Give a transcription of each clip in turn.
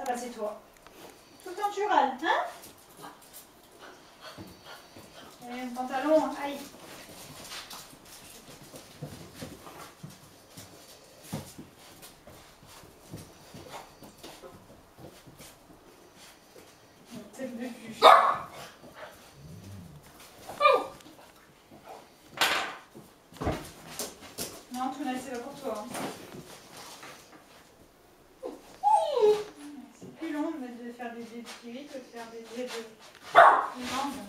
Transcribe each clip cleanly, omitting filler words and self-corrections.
c'est toi. Tout le temps tu râles, hein? Allez, un pantalon, aïe. Tête de cul. Non, tout c'est pas pour toi. C'est plus long de faire des étirés que de faire des jets de jambes.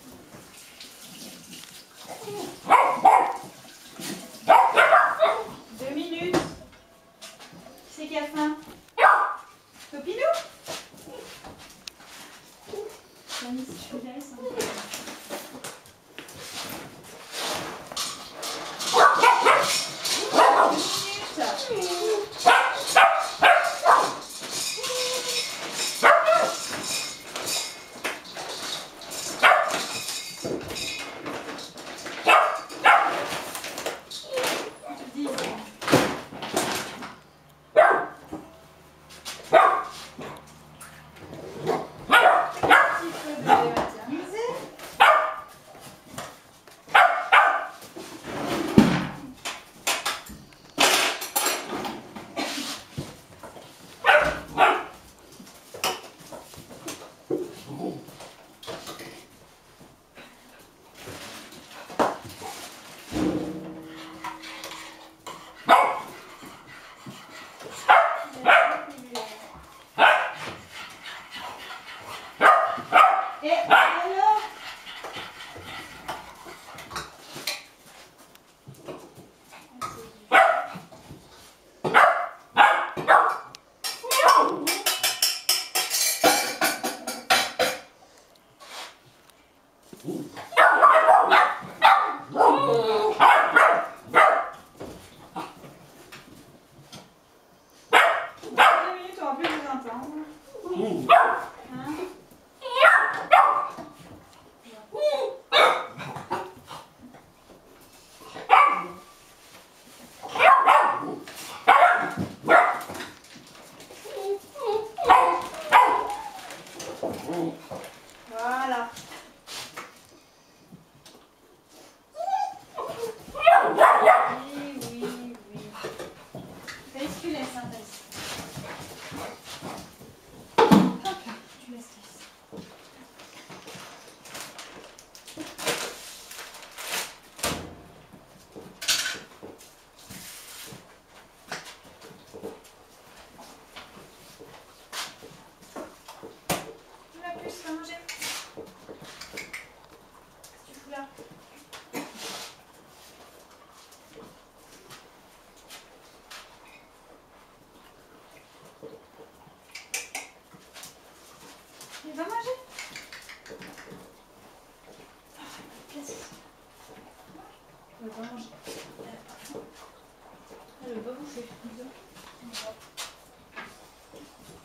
2 minutes. Qui c'est qui a faim? Topinou? Mamie, si je laisse. Ooh.